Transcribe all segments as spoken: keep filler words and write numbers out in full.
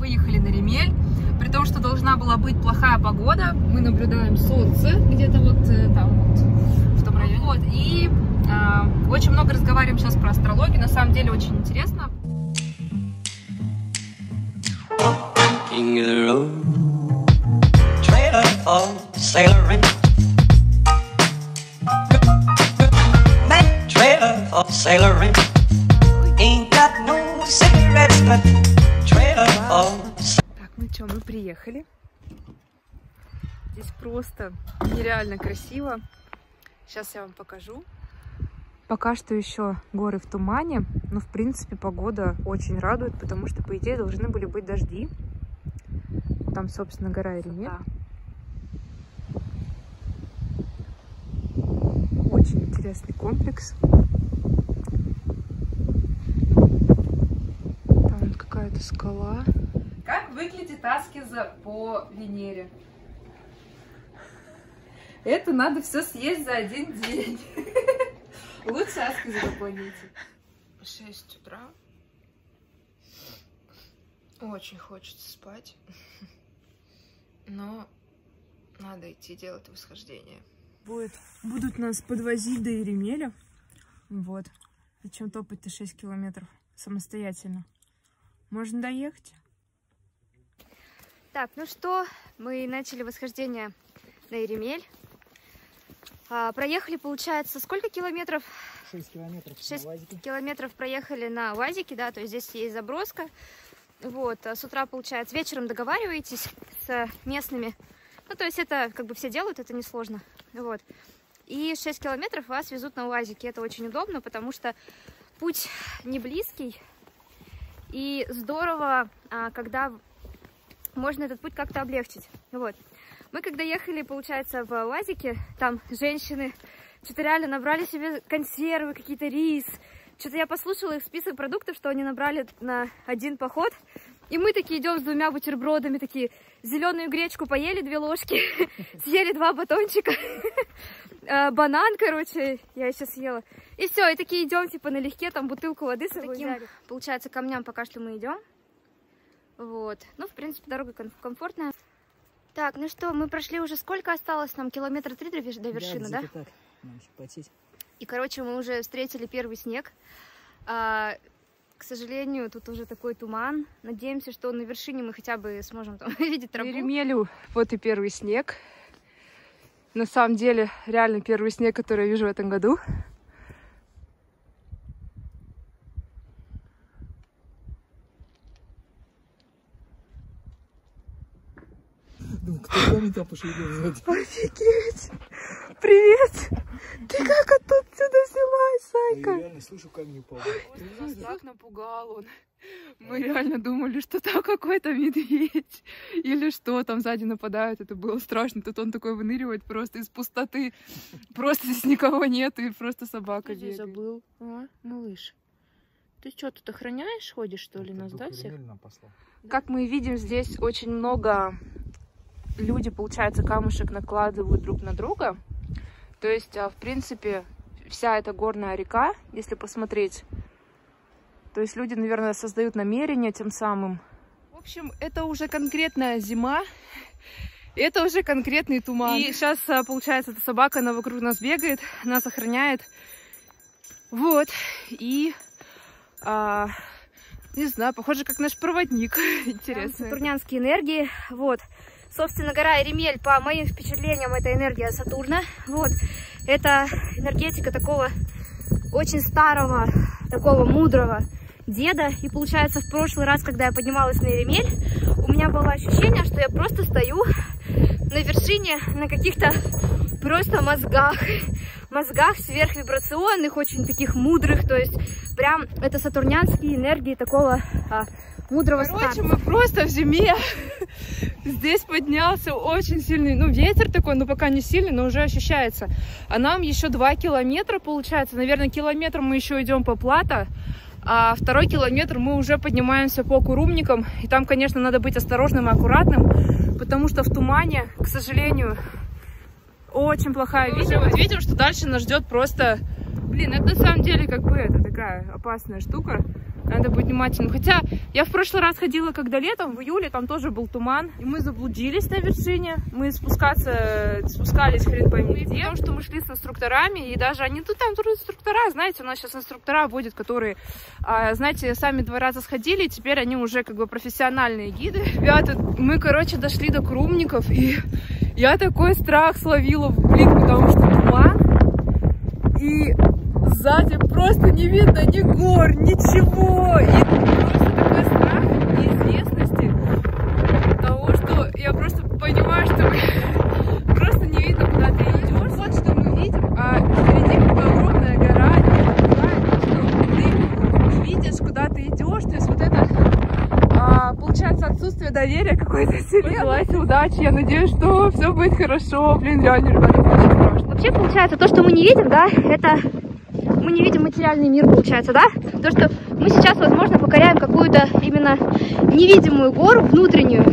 выехали на Ремель. При том, что должна была быть плохая погода, мы наблюдаем солнце где-то вот там вот в том районе. Вот, и э, очень много разговариваем сейчас про астрологию, на самом деле очень интересно. Так, ну что, мы приехали. Здесь просто нереально красиво. Сейчас я вам покажу. Пока что еще горы в тумане, но в принципе погода очень радует, потому что по идее должны были быть дожди. Там, собственно, гора Ремель. Очень интересный комплекс. Там какая-то скала. Как выглядит аскеза по Венере? Это надо все съесть за один день. Лучше аскеза на планете. шесть утра. Очень хочется спать. Но надо идти делать восхождение. Будет, будут нас подвозить до Иремеля. Вот. Зачем топать-то шесть километров самостоятельно? Можно доехать. Так, ну что, мы начали восхождение на Иремель. А, проехали, получается, сколько километров? шесть километров. шесть километров проехали на УАЗике, да, то есть здесь есть заброска. Вот, а с утра, получается, вечером договариваетесь с местными. Ну, то есть это как бы все делают, это несложно. Вот. И шесть километров вас везут на УАЗике. Это очень удобно, потому что путь не близкий. И здорово, когда можно этот путь как-то облегчить. Вот. Мы когда ехали, получается, в УАЗике, там женщины что-то реально набрали себе консервы, какие-то рис. Что-то я послушала их список продуктов, что они набрали на один поход. И мы такие идем с двумя бутербродами, такие зеленую гречку поели, две ложки, съели два батончика, банан, короче, я еще съела. И все, и такие идем, типа, налегке, там бутылку воды с собой взяли. Получается, камням пока что мы идем. Вот. Ну, в принципе, дорога комфортная. Так, ну что, мы прошли уже, сколько осталось нам? Километра три до вершины, да? Так. Нам еще потеть. И, короче, мы уже встретили первый снег. А, к сожалению, тут уже такой туман. Надеемся, что на вершине мы хотя бы сможем там видеть тропу. На Иремелю вот и первый снег. На самом деле, реально первый снег, который я вижу в этом году. Думаю, кто там пошевелил? Офигеть! Привет! Ты как оттуда сюда взялась, Сайка? Я реально слышу, камень упал. Нас так напугал он. Мы реально думали, что там какой-то медведь. Или что, там сзади нападают. Это было страшно. Тут он такой выныривает просто из пустоты. Просто здесь никого нет, и просто собака бегает. Забыл. А, малыш. Ты что, тут охраняешь, ходишь, что ли, нас, да, всех? Как мы видим, здесь очень много... Люди, получается, камушек накладывают друг на друга. То есть, в принципе, вся эта горная река, если посмотреть, то есть люди, наверное, создают намерения тем самым. В общем, это уже конкретная зима, это уже конкретный туман. И сейчас, получается, эта собака, она вокруг нас бегает, нас охраняет. Вот, и, а, не знаю, похоже, как наш проводник. Интересно. Сатурнянские энергии, вот. Собственно, гора Иремель, по моим впечатлениям, это энергия Сатурна. Вот. Это энергетика такого очень старого, такого мудрого деда. И получается, в прошлый раз, когда я поднималась на Иремель, у меня было ощущение, что я просто стою на вершине на каких-то просто мозгах. Мозгах сверхвибрационных, очень таких мудрых. То есть прям это сатурнянские энергии такого а, мудрого Короче, старца. мы просто в зиме. Здесь поднялся очень сильный, ну, ветер такой, но пока не сильный, но уже ощущается. А нам еще два километра получается. Наверное, километр мы еще идем по плато, а второй километр мы уже поднимаемся по Курумникам. И там, конечно, надо быть осторожным и аккуратным, потому что в тумане, к сожалению, очень плохая видимость. Видим, что дальше нас ждет просто... Блин, это на самом деле как бы это такая опасная штука. Надо быть внимательным. Хотя я в прошлый раз ходила, когда летом, в июле, там тоже был туман. И мы заблудились на вершине. Мы спускаться, спускались хрен пойми где. Потому что мы шли с инструкторами. И даже они, тут там тоже инструктора, знаете, у нас сейчас инструктора водят, которые, а, знаете, сами два раза сходили. И теперь они уже как бы профессиональные гиды. Ребята, мы, короче, дошли до Крумников. И я такой страх словила, блин, потому что туман. И сзади просто не видно ни гор, ничего. И просто такой страх неизвестности того, что я просто понимаю, что просто не видно, куда ты идешь. Вот что мы видим, а впереди огромная гора, и ты не видишь, куда ты идешь. То есть вот это, а, получается, отсутствие доверия какой-то вселенной. Желайте удачи, я надеюсь, что все будет хорошо. Блин, реально, ребята, очень страшно. Вообще, получается, то, что мы не видим, да, это... Мы не видим материальный мир, получается, да? То, что мы сейчас, возможно, покоряем какую-то именно невидимую гору, внутреннюю,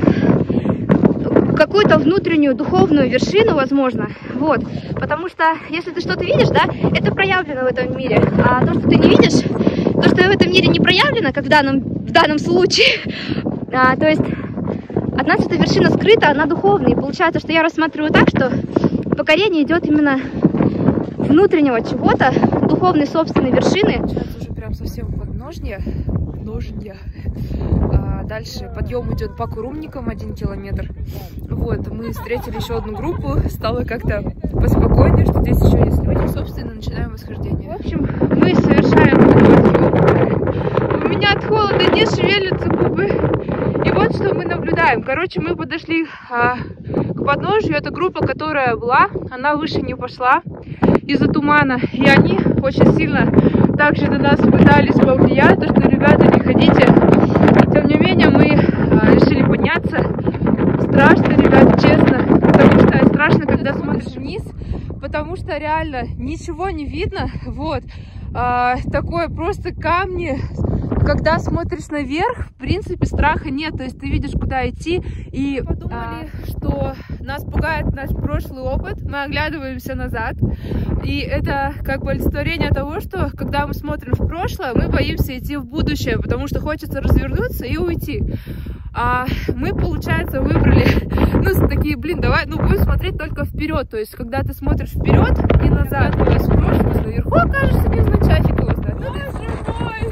какую-то внутреннюю духовную вершину, возможно, вот. Потому что, если ты что-то видишь, да, это проявлено в этом мире. А то, что ты не видишь, то, что в этом мире не проявлено, как в данном, в данном случае, а, то есть от нас эта вершина скрыта, она духовная. И получается, что я рассматриваю так, что покорение идет именно внутреннего чего-то, духовной собственной вершины. Сейчас уже прям совсем подножье, ножья. А дальше подъем идет по Крумникам один километр. Вот, мы встретили еще одну группу, стало как-то поспокойнее, что здесь еще есть люди. Собственно, начинаем восхождение. В общем, мы совершаем подъем. У меня от холода не шевелятся губы. И вот что мы наблюдаем. Короче, мы подошли а, к подножью. Это группа, которая была, она выше не пошла из-за тумана. И они очень сильно также на нас пытались повлиять, то что, ребята, не ходите. Тем не менее, мы а, решили подняться. Страшно, ребята, честно. Потому что страшно, когда смотришь вниз. Потому что реально ничего не видно. Вот. А, такое просто камни. Когда смотришь наверх, в принципе, страха нет. То есть ты видишь, куда идти. И подумали, а... что нас пугает наш прошлый опыт. Мы оглядываемся назад. И это как бы олицетворение того, что когда мы смотрим в прошлое, мы боимся идти в будущее, потому что хочется развернуться и уйти. А мы, получается, выбрали, ну, такие, блин, давай, ну, будем смотреть только вперед. То есть, когда ты смотришь вперед и назад, то есть в прошлое, наверху окажешься невзначай, фиг его знает. Ну, живой!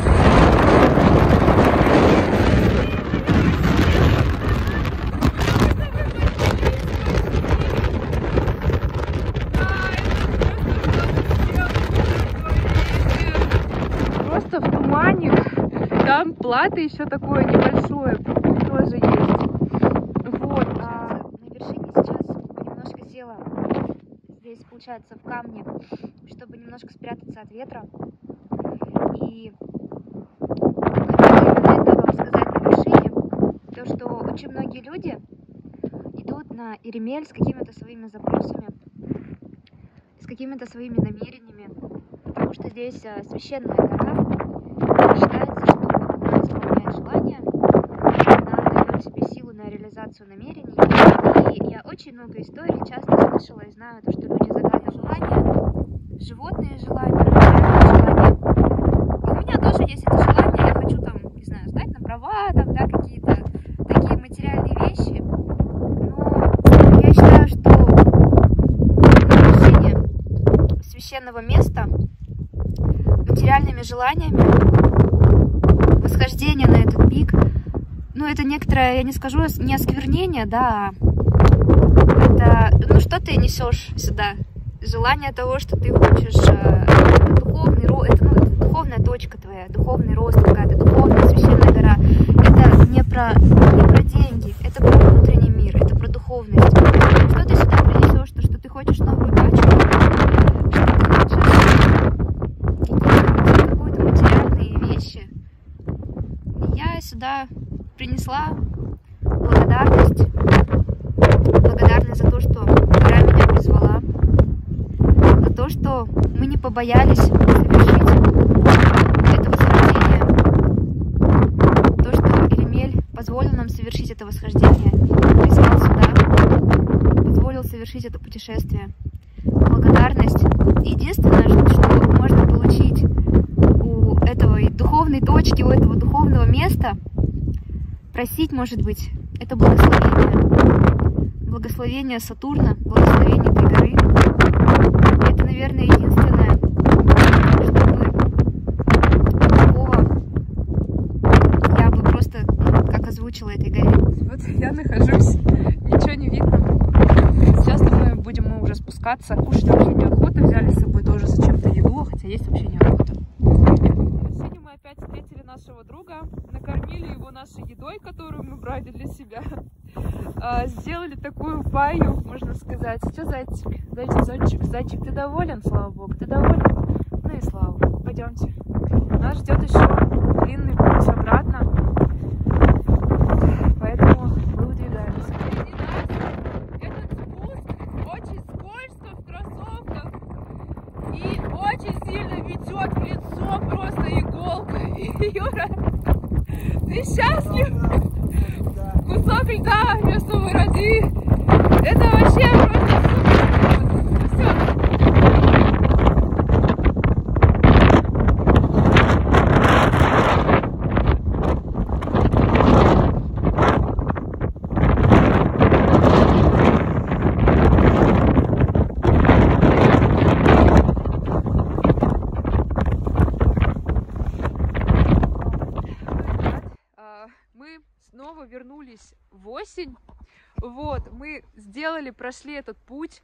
Просто в тумане. Там плато еще такое небольшое тоже есть. Вот. А, на вершине сейчас немножко села здесь, получается, в камне, чтобы немножко спрятаться от ветра. И хотела именно это вам сказать на вершине, то, что очень многие люди идут на Иремель с какими-то своими запросами, с какими-то своими намерениями, потому что здесь священная гора. Считается, что она исполняет желания, она дает себе силу на реализацию намерений. И я очень много историй часто слышала и знаю, то, что люди загадывают желания, животные желания, желания. И у меня тоже есть эти желания, я хочу там, не знаю, сдать на права, там, да, какие-то такие материальные вещи. Но я считаю, что на вершине священного места материальными желаниями восхождение на этот пик, ну, это некоторое, я не скажу, не осквернение, да, это, ну, что ты несешь сюда? Желание того, что ты хочешь, э, духовный рост, это, ну, это духовная точка твоя, духовный рост какая-то, духовная священная гора. Это не про, не про деньги, это про внутренний мир, это про духовность. Что ты сюда принесешь? То, что ты хочешь новую дачу, что ты хочешь какие-то материальные вещи. Я сюда принесла благодарность, благодарность за то, что гора меня призвала, за то, что мы не побоялись совершить это восхождение, то, что Иремель позволил нам совершить это восхождение, призвал сюда, позволил совершить это путешествие. Благодарность. Единственное, что можно получить у этого духовного духовной точки, у этого духовного места просить, может быть, это благословение. Благословение Сатурна, благословение этой горы. Это, наверное, единственное, чтобы такого я бы просто, ну, как озвучила этой горе. Вот я нахожусь, ничего не видно. Сейчас мы будем мы уже спускаться. Кушать вообще неохота. Взяли с собой тоже зачем-то еду, хотя есть вообще неохота. Сегодня мы опять встретили нашего друга, накормили его нашей едой, которую мы брали для себя. А, сделали такую баю, можно сказать. Что, зайчик? Зайчик, зайчик, зайчик, ты доволен? Слава богу, ты доволен? Ну и слава. Пойдемте. Нас ждет еще длинный путь обратно. Поэтому мы выдвигаемся. Этот спуск очень скользко в кроссовках и очень сильно ведет в лицо просто иголкой. Юра, ты счастлив? Кусок льда вместо бороды. Это вообще просто супер. Все. Вернулись в осень. Вот, мы сделали, прошли этот путь.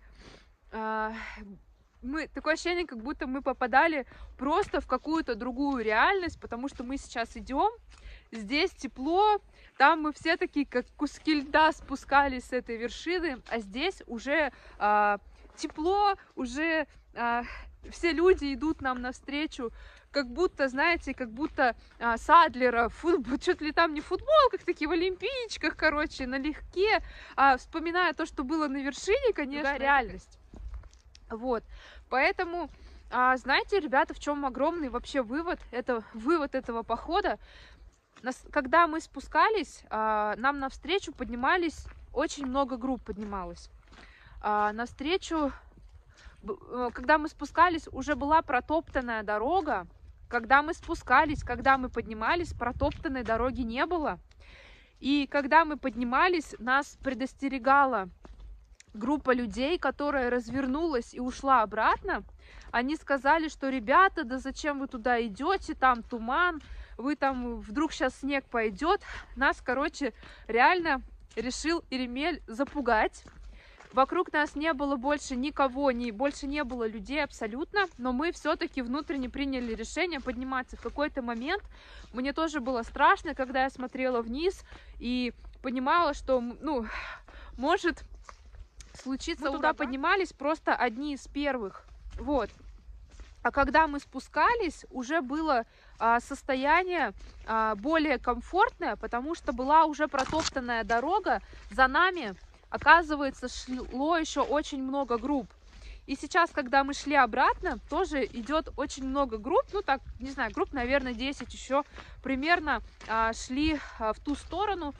Мы, такое ощущение, как будто мы попадали просто в какую-то другую реальность, потому что мы сейчас идем, здесь тепло, там мы все такие, как куски льда, спускались с этой вершины, а здесь уже а, тепло, уже а, все люди идут нам навстречу. Как будто, знаете, как будто а, с Адлера, футбол, что-то ли там не в футболках, такие в олимпийчиках, короче, налегке, а, вспоминая то, что было на вершине, конечно, реальность. Вот, поэтому, а, знаете, ребята, в чем огромный вообще вывод, это вывод этого похода. Нас, когда мы спускались, а, нам навстречу поднимались, очень много групп поднималось. А, навстречу, когда мы спускались, уже была протоптанная дорога. Когда мы спускались, когда мы поднимались, протоптанной дороги не было. И когда мы поднимались, нас предостерегала группа людей, которая развернулась и ушла обратно. Они сказали, что ребята, да зачем вы туда идете, там туман, вы там вдруг сейчас снег пойдет. Нас, короче, реально решил Иремель запугать. Вокруг нас не было больше никого, ни, больше не было людей абсолютно, но мы все-таки внутренне приняли решение подниматься. В какой-то момент мне тоже было страшно, когда я смотрела вниз и понимала, что, ну, может случиться. Мы туда поднимались просто одни из первых, вот. А когда мы спускались, уже было а, состояние а, более комфортное, потому что была уже протоптанная дорога за нами. Оказывается, шло еще очень много групп. И сейчас, когда мы шли обратно, тоже идет очень много групп. Ну, так, не знаю, групп, наверное, десять еще примерно а, шли а, в ту сторону.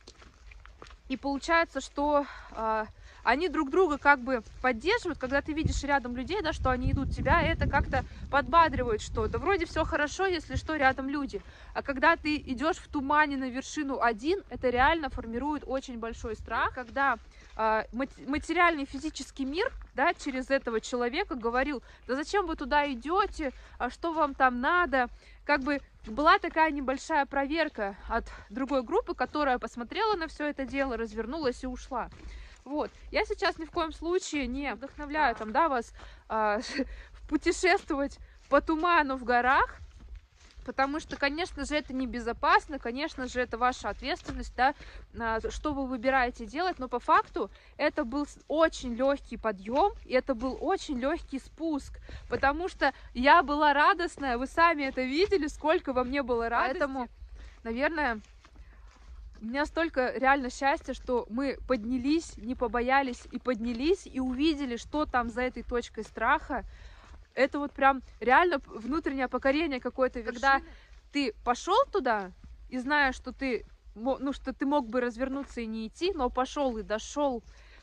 И получается, что а, они друг друга как бы поддерживают. Когда ты видишь рядом людей, да, что они идут, тебя это как-то подбадривает, что да вроде все хорошо, если что, рядом люди. А когда ты идешь в тумане на вершину один, это реально формирует очень большой страх. Когда э, материальный физический мир, да, через этого человека говорил, да зачем вы туда идете, а что вам там надо, как бы была такая небольшая проверка от другой группы, которая посмотрела на все это дело, развернулась и ушла. Вот, я сейчас ни в коем случае не вдохновляю там, да, вас э, путешествовать по туману в горах, потому что, конечно же, это небезопасно, конечно же, это ваша ответственность, да, э, что вы выбираете делать, но по факту это был очень легкий подъем, и это был очень легкий спуск, потому что я была радостная, вы сами это видели, сколько во мне было радости, поэтому, наверное, у меня столько реально счастья, что мы поднялись, не побоялись и поднялись, и увидели, что там за этой точкой страха. Это вот прям реально внутреннее покорение какое-то. Когда ты пошел туда и знаешь, что ты, ну, что ты мог бы развернуться и не идти, но пошел и дошел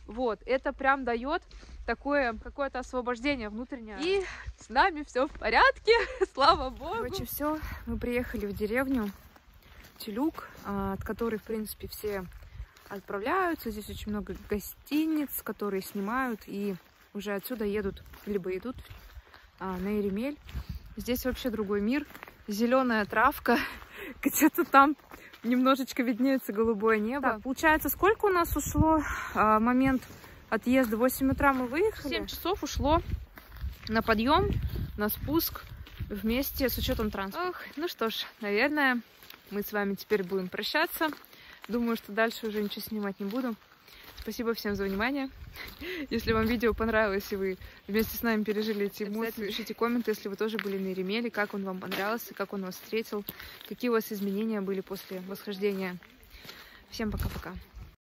Вот, это прям дает такое какое-то освобождение внутреннее. И с нами все в порядке, слава богу. Короче, все, мы приехали в деревню Телюк, от которой, в принципе, все отправляются. Здесь очень много гостиниц, которые снимают и уже отсюда едут, либо идут а, на Иремель. Здесь вообще другой мир. Зеленая травка, где-то там немножечко виднеется голубое небо. Так, получается, сколько у нас ушло а, момент отъезда? В восемь утра мы выехали. семь часов ушло на подъем, на спуск вместе с учетом транспорта. Ох, ну что ж, наверное, мы с вами теперь будем прощаться. Думаю, что дальше уже ничего снимать не буду. Спасибо всем за внимание. Если вам видео понравилось, и вы вместе с нами пережили эти эмоции, пишите комменты, если вы тоже были на Иремеле, как он вам понравился, как он вас встретил, какие у вас изменения были после восхождения. Всем пока-пока.